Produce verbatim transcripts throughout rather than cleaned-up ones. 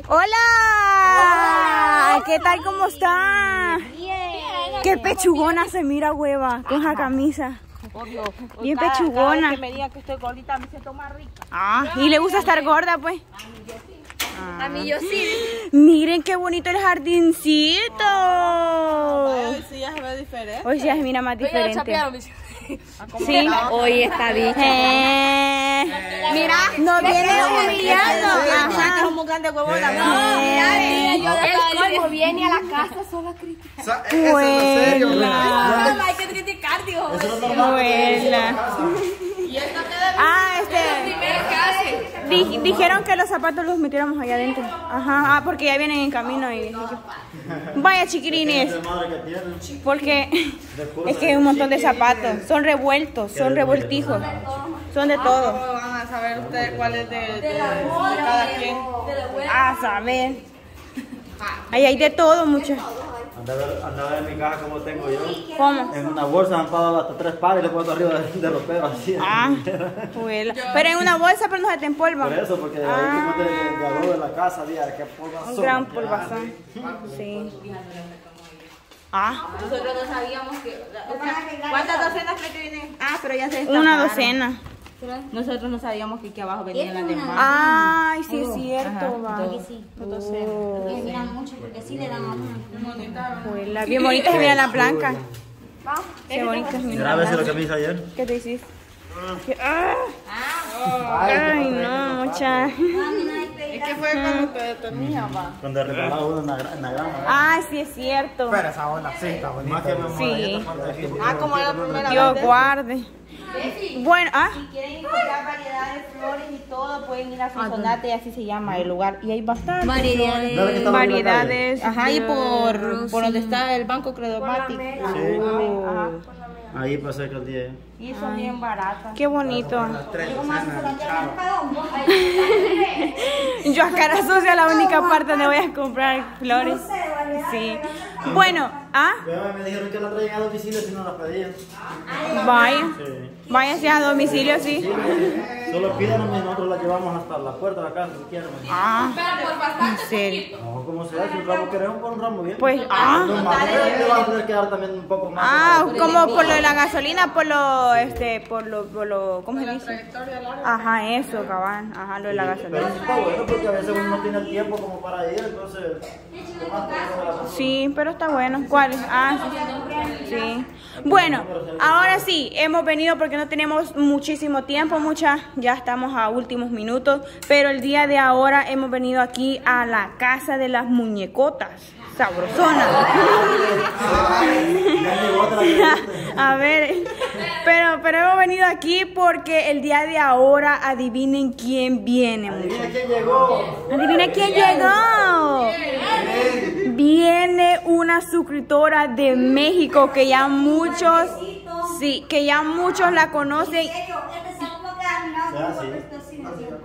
Hola. Hola. ¿Qué tal? ¿Cómo está? Bien. Qué pechugona se mira, hueva, con esa camisa. Obvio. Bien cada, pechugona. Cada vez que me digan que estoy gordita me siento más rica. Ah, y le gusta estar gorda, pues. A mí yo sí. Miren qué bonito el jardincito. Hoy sí ya se ve diferente. Hoy sí ya se mira más diferente. Sí. Hoy está bicha. Eh, mira, no viene humillando. Ajá. Somos grandes huevonas. No, mira, mira, yo El colmo viene a la casa solo a criticar. Eso no es serio, Buena. ¿verdad? No hay que criticar, dijo. Eso no es normal. Buena. Y esta queda Ah, este. Primero casi. Di- dijeron que los zapatos los metiéramos allá adentro. Ajá, ah, porque ya vienen en camino. Y... Vaya, chiquirines. Esa madre que tienen. Porque es que hay un montón de zapatos. Son revueltos, son revoltijos. Son de todo. ¿Cómo van a saber ustedes cuál es de, de, de cada quien? A saber. Ahí hay de todo, muchachos. Anda a ver, anda a ver en mi caja como tengo yo. ¿Cómo? En una bolsa han pagado hasta tres pares y le puesto arriba de, de ropero así. Ah, juela. Pero en una bolsa, pero no se te empolva. Por eso, porque ahí Ah. como de, de adobo de la casa, día, qué polvazón. Un gran que polvazón. Sí. Ah, Nosotros no sabíamos que... ¿Cuántas docenas creen que vienen? Ah, pero ya se una destaparon. docena. Nosotros no sabíamos que aquí abajo venían las demás. Ay, sí es cierto, va. Sí. Oh, Le miran mucho porque sí le dan a uno. juela. Bien bonita se mira la blanca. Qué bonita se hay. mira Mira la a ver si lo blanca. que me hice ayer. ¿Qué te hiciste? ¿Qué? Ah. Ay, no, mucha. Es que fue cuando te detenía, va. Cuando reparaba uno en la, gra- en la grama. Ah, sí es cierto. Pero esa onda sí está bonita. Más que me muera, Sí. ya te falta aquí. Ah, como era la primera Dios vez. guarde. Bueno, ah. Si quieren encontrar variedades, flores y todo, pueden ir a Sonsonate, así se llama el lugar. Y hay bastantes. Variedades. Dale que estaba en la Variedades. Ajá, y por, Rosy. por donde está el banco Credomatic. Sí. Ajá. Ahí pasé que el día. Y son bien baratas. Qué bonito. Yo a cara sucia la única parte donde voy a comprar flores. Sí. Bueno, ah, Me dijeron que la traían a domicilio si no la pedían. vaya. Sí. Váyase a domicilio, sí. Solo pídanos y nosotros la llevamos hasta la puerta de la casa si quieren. Ah, en serio. No, como sea, si un ramo queremos, por un ramo bien. Pues, ah. No, más, te vas a tener que dar también un poco más. Ah, como por lo de la gasolina, por lo, este, por lo, por lo, ¿cómo se dice? Ajá, eso, cabal. Ajá, lo de la Pero gasolina. eso está bueno porque a veces uno no tiene el tiempo como para ir, entonces. ¿qué más te gusta de la cosa? Sí, pero está bueno. ¿Cuál? Ah, sí. Sí. Bueno, ahora sí, hemos venido porque no tenemos muchísimo tiempo, mucha, ya estamos a últimos minutos, pero el día de ahora hemos venido aquí a la casa de las muñecotas, sabrosonas. Ya llegó otra vez. A ver, pero, pero hemos venido aquí porque el día de ahora adivinen quién viene, muchachos. Mira quién llegó. Adivina quién llegó. Viene una suscriptora de México que ya muchos, sí, que ya muchos la conocen. Ya, sí.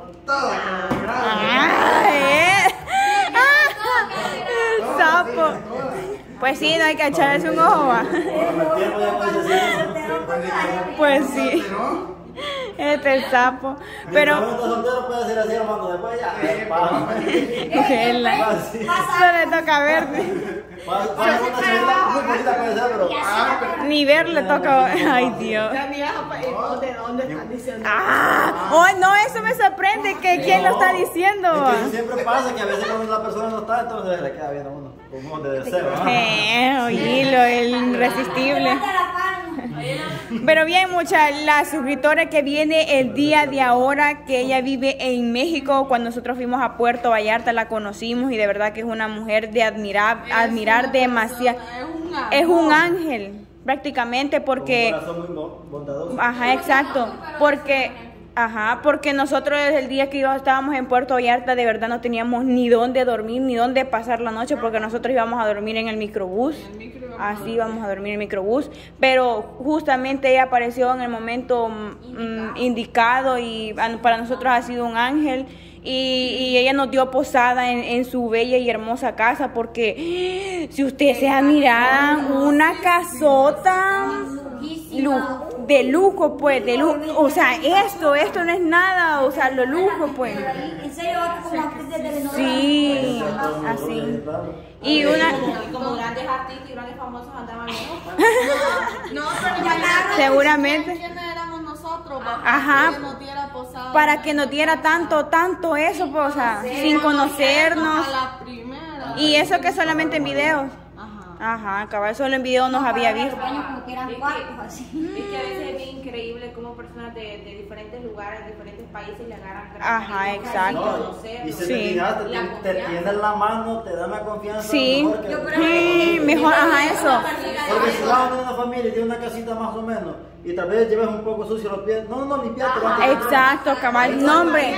Ah, ¿eh? Ah, el sapo. Pues sí, no hay que echarles un ojo, va. Con el tiempo ya puedes decir. Pues sí. Este es el sapo. Pero Cuando estás soltero puedes decir así, hermano. Después ya. Para. Gela. Así. Eso le toca verte. Para para una chavita muy bonita puede ser, pero. Ni ver le toca. Ay, Dios. ¿De dónde están diciendo? Ah, oh, no, eso me sorprende que quién lo está diciendo. Es que eso siempre pasa que a veces cuando la persona no está, entonces le queda bien a uno. Como un de deseo, ¿no? Eh, oílo, el irresistible. Pero bien, mucha, la suscriptora que viene el día de ahora, que ella vive en México, cuando nosotros fuimos a Puerto Vallarta la conocimos y de verdad que es una mujer de admirar, admirar demasiado. Es un ángel, prácticamente, porque... Un corazón muy bo- bondadoso. Ajá, exacto, porque... Ajá, porque nosotros desde el día que íbamos- estábamos en Puerto Vallarta de verdad no teníamos ni dónde dormir, ni dónde pasar la noche, porque nosotros íbamos a dormir en el microbús, así íbamos a dormir en el microbús, pero justamente ella apareció en el momento mm, indicado y ah, para nosotros ha sido un ángel. Y, y ella nos dio posada en, en su bella y hermosa casa, porque si ustedes se admiran, una casota lu- de lujo, pues, de lujo, o sea, esto, esto no es nada, o sea, lo lujo, pues. ¿En serio? ¿Como actriz de telenovela? Sí. así. Y una... Y como grandes artistas y grandes famosos andaban lejos. No, pero ya Seguramente. ¿Quiénes éramos nosotros? Ajá. Que nos diera posada. Para que nos diera tanto, tanto eso, pues, o sea, sin conocernos. A la primera. Y eso que solamente en videos. Ajá. Ajá, cabal, solo en video nos había visto. Baños como que eran cuartos así. Es que a veces es bien increíble cómo personas de, de diferentes lugares, diferentes países le agarran gran Ajá, cariño, exacto. sin conocerlos. Y si Sí. te fijaste, La te, te confianza. tienden la mano, te dan la confianza. Sí. Mejor que, Yo creo Sí, mejor, ajá, eso. porque si vas a tener una familia y tiene una casita más o menos, y tal vez lleves un poco sucio los pies, no, no, limpiate. Ah, Exacto, cabal, no, hombre.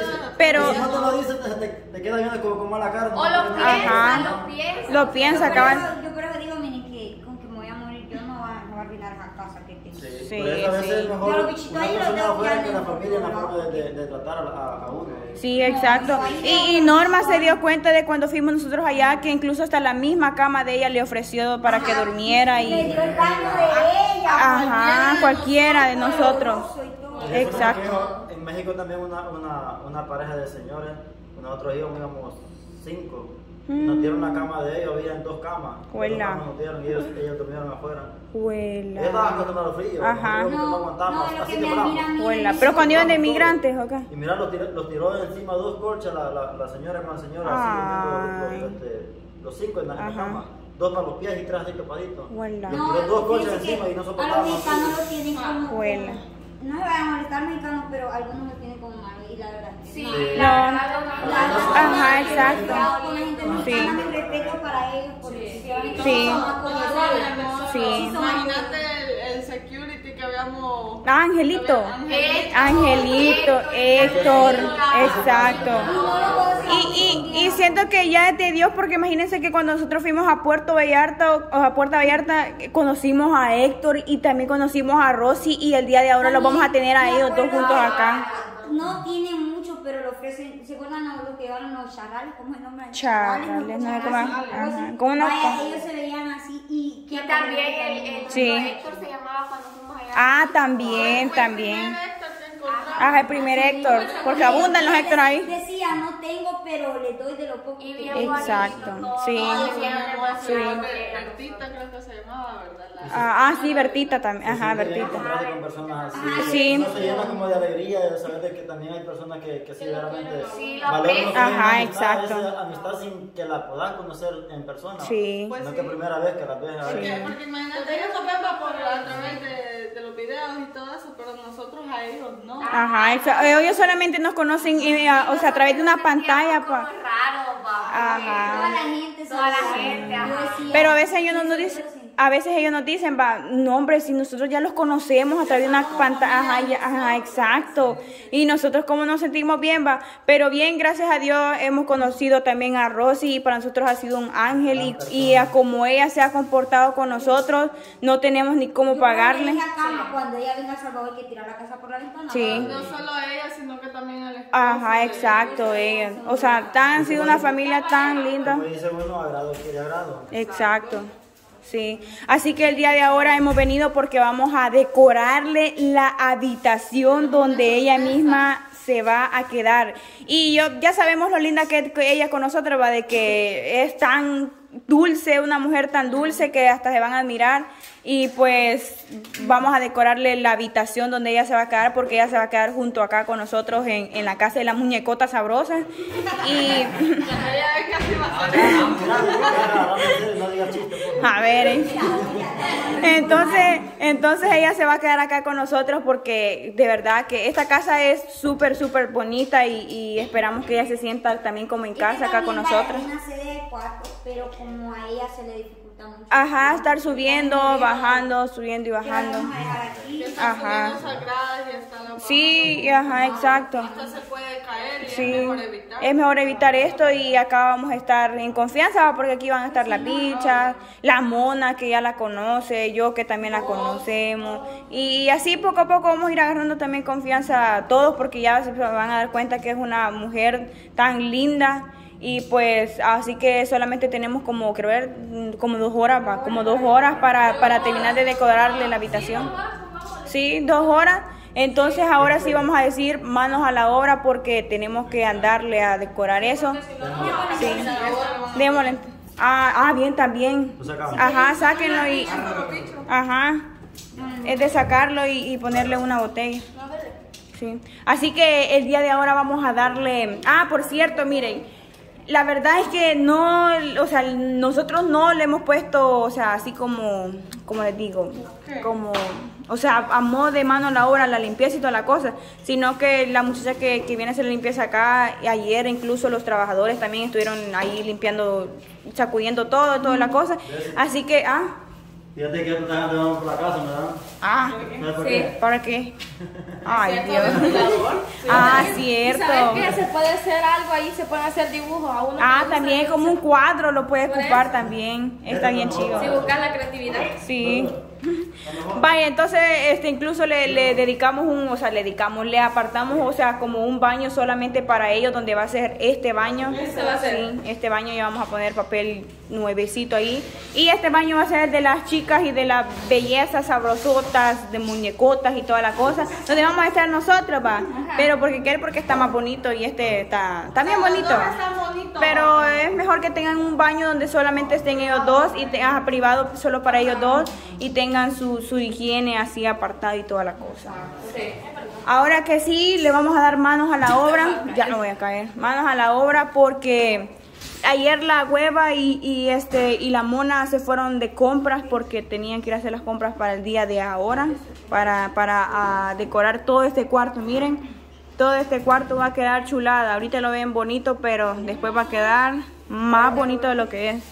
Pero, Si no te lo dices, te, te, te queda viendo como con mala cara. O lo Ajá. piensa, lo piensa. lo piensa, Yo cabal. por eso- Yo por eso digo, mire, que con que me voy a morir yo no va, no va a arruinar esa casa que tengo. Sí, Sí, por eso a veces sí. es mejor Yo los bichitos una ahí los persona tengo afuera que que la darle familia en la un forma poco. de, de, de tratar a, a uno. Sí, exacto. Y, y Norma se dio cuenta de cuando fuimos nosotros allá que incluso hasta la misma cama de ella le ofreció para que durmiera Le y... dio el baño de ella. Ajá, cualquiera de nosotros. Soy todo. Y eso Exacto. me dijo, en México también una, una, una pareja de señores, nosotros íbamos, íbamos cinco, y nos dieron una cama de ellos, habían dos camas. Huela. Dos camas nos dieron y ellos, ellos durmieron afuera. Ellos Huela. estaban acostumbrados al frío, Ajá. nosotros no No, aguantamos, no, lo así que que me paramos. admira a mí Huela. es- Pero cuando iban de migrantes, ¿o qué? Y mira, los tiró, los tiró encima dos colchas, la, la, la señora con la señora, Ay. así durmiendo los, los, este, los cinco en la, en la Ajá. cama. Dos para los pies y tres así tapaditos. Huela. Les No, tiró dos colchas fíjese que encima y no a los soportaban. mexicanos lo tienen como... Huela. No se vayan a molestar mexicanos, pero algunos lo tienen como malo y la verdad es que Sí, no. Sí. la No. verdad, no, no. Ajá, exacto. Con la gente mexicana, mi respeto para ellos, porque si van a Sí. son acogedores. Sí. Imagínate el, el security que habíamos. Ah, Angelito. Héctor. Angelito, Héctor, exacto. Y no lo puedo decir Y, y, y siento que ya es de Dios, porque imagínense que cuando nosotros fuimos a Puerto Vallarta, o a Puerto Vallarta, conocimos a Héctor y también conocimos a Rosy, y el día de ahora los vamos a tener a ellos dos juntos acá. No tienen mucho, pero le ofrecen, ¿se acuerdan a los que llevaron los charrales? ¿Cómo es el nombre? Charrales, no sé cómo- ajá, ¿cómo no? Vaya, ellos se veían así y... Y también el, el Sí. Héctor se llamaba cuando fuimos allá. Ah, también, también. Héctor que encontramos. Ah, el primer Héctor, porque abundan los Héctor ahí. Decía, no tengo, pero le doy de lo poco Y que bien tengo. Exacto, bonito, sí. todo, decían demasiado Sí. que- Bertita creo que se llamaba, ¿verdad? La- Ah, ah, sí, Bertita también, ajá, Sí, Bertita. encontrarse con personas así. Sí. Uno se llena como de alegría de saber de que también hay personas que, que sí realmente Sí, lo valoran aprecian. lo que es Ajá, una amistad, exacto. esa amistad sin que la puedas conocer en persona. Sí. Pues no sí. que primera vez que la ves. a ver. Porque, porque imagínate, ellos nos ven por, a través de, de los videos y todo eso, pero nosotros a ellos no. Ajá, exa- ellos solamente nos conocen, eh, a- o sea, a través de una pantalla, Como pa. raro, va. Ajá. Toda la gente Toda la sabía. gente, Yo ajá. decía, Pero a veces ellos no nos sí, dicen, sí. a veces ellos nos dicen, va, no hombre, si nosotros ya los conocemos a través de una pantalla, ajá, ya- ajá, exacto. Y nosotros como nos sentimos bien, va, pero bien, gracias a Dios hemos conocido también a Rosy y para nosotros ha sido un ángel y, y a como ella se ha comportado con nosotros, no tenemos ni cómo Yo cuando pagarle. ella cama, cuando ella venga a Salvador, hay que tirar la casa por la ventana. Sí. No solo ella, sino que también el esposo. Ajá, de- exacto, ellos. O sea, tan, han sido una familia tan linda. Como dice uno, agrado quiere agrado. Exacto. Sí, así que el día de ahora hemos venido porque vamos a decorarle la habitación donde ella misma se va a quedar. Y yo ya sabemos lo linda que es ella con nosotros, va, de que es tan dulce, una mujer tan dulce que hasta se van a admirar. Y pues vamos a decorarle la habitación donde ella se va a quedar, porque ella se va a quedar junto acá con nosotros en, en la casa de las muñecotas sabrosas. Y Ella es casi más No digas chiste, por favor. a ver, ¿eh? entonces, entonces ella se va a quedar acá con nosotros porque de verdad que esta casa es súper, súper bonita y, y esperamos que ella se sienta también como en casa acá con nosotros. Es una sede de cuatro, pero como a ella se le dificulta mucho. Ajá, estar subiendo, bajando, subiendo y La bajando. vamos a dejar aquí. Ajá. Ajá. Sagradas y hasta la Sí, ajá, exacto. Hasta se puede caer y Sí, es mejor evitar. es mejor evitar esto y acá vamos a estar en confianza porque aquí van a estar las bichas, la mona que ya la conoce, yo que también la conocemos y así poco a poco vamos a ir agarrando también confianza a todos porque ya se van a dar cuenta que es una mujer tan linda y pues así que solamente tenemos como, creo ver, como dos horas, va, como dos horas para, para terminar de decorarle la habitación. Sí, dos horas. Entonces ahora sí vamos a decir manos a la obra porque tenemos que andarle a decorar eso. Sí. Ahora vamos Démosle. Ah, ah, bien, también. Lo sacamos. Ajá, sáquenlo y... Ajá. Es de sacarlo y, y ponerle una botella. Sí. Así que el día de ahora vamos a darle... Ah, por cierto, miren. La verdad es que no, o sea, nosotros no le hemos puesto, o sea, así como, como les digo, como, o sea, a modo de mano la obra, la limpieza y toda la cosa, sino que la muchacha que, que viene a hacer la limpieza acá, ayer incluso los trabajadores también estuvieron ahí limpiando, sacudiendo todo, toda la cosa, así que, ah... Fíjate que ya te estás andando por la casa, ¿verdad? Ah, ¿Sabes por sí, qué? ¿para qué? Ay, ¿Cierto? Dios. Ventilador. Ah, ¿Y cierto. sabes qué? Se puede hacer algo ahí, se pueden hacer dibujos a uno. Ah, que gusta, también como un cuadro lo puede Por ocupar eso. también. Está bien chido. Sí, buscar la creatividad. Sí. Vaya, entonces este incluso le, le dedicamos un, o sea, le dedicamos, le apartamos, o sea, como un baño solamente para ellos donde va a ser este baño. Este va a ser. Sí, este baño ya vamos a poner papel nuevecito ahí. Y este baño va a ser de las chicas y de las bellezas sabrosotas, de muñecotas y toda la cosa, donde vamos a estar nosotros, va. Pero porque quiere porque está más bonito y este está, está bien bonito. Los dos están bonitos. Pero es mejor que tengan un baño donde solamente estén ellos dos y tengan privado solo para ellos dos y tengan su, su higiene así apartada y toda la cosa. Sí. Ahora que sí, le vamos a dar manos a la obra. Ya no voy a caer. Manos a la obra porque ayer la hueva y, y, este, y la mona se fueron de compras porque tenían que ir a hacer las compras para el día de ahora. Para, para a decorar todo este cuarto. Miren, todo este cuarto va a quedar chulada. Ahorita lo ven bonito, pero después va a quedar más bonito de lo que es.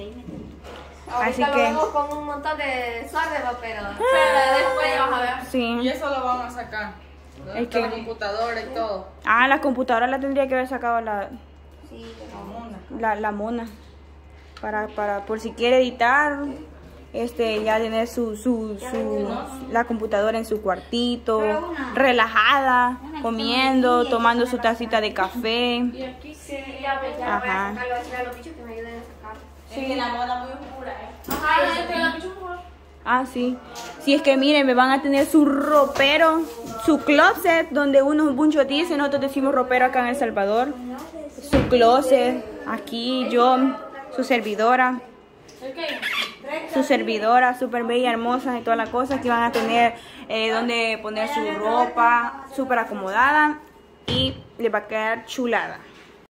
Así Ahorita que... lo vemos con un montón de suerte, pero... Pero después ya vas a ver. Sí. Y eso lo van a sacar. ¿No? ¿El Con qué? la computadora y todo. Ah, la computadora la tendría que haber sacado la, Sí, la, la mona. Para, para, por si quiere editar, este, ya tener su, su, su, la computadora en su cuartito, relajada, comiendo, tomando su tacita de café. y aquí sí, ya, pues, ya voy Ajá. a sacarlo, decirle a los bichos que me ayuden a sacarlo. Sí. Es que la mona muy oscura, ¿eh? Ajá, y este, los bichos oscuros. Ah, sí. Si es que miren, me van a tener su ropero, su closet, donde uno muchos dicen, nosotros decimos ropero acá en El Salvador. Su closet, aquí yo, su servidora. Su servidora, súper bella, hermosa y toda la cosa. Aquí van a tener eh, donde poner su ropa, súper acomodada y le va a quedar chulada.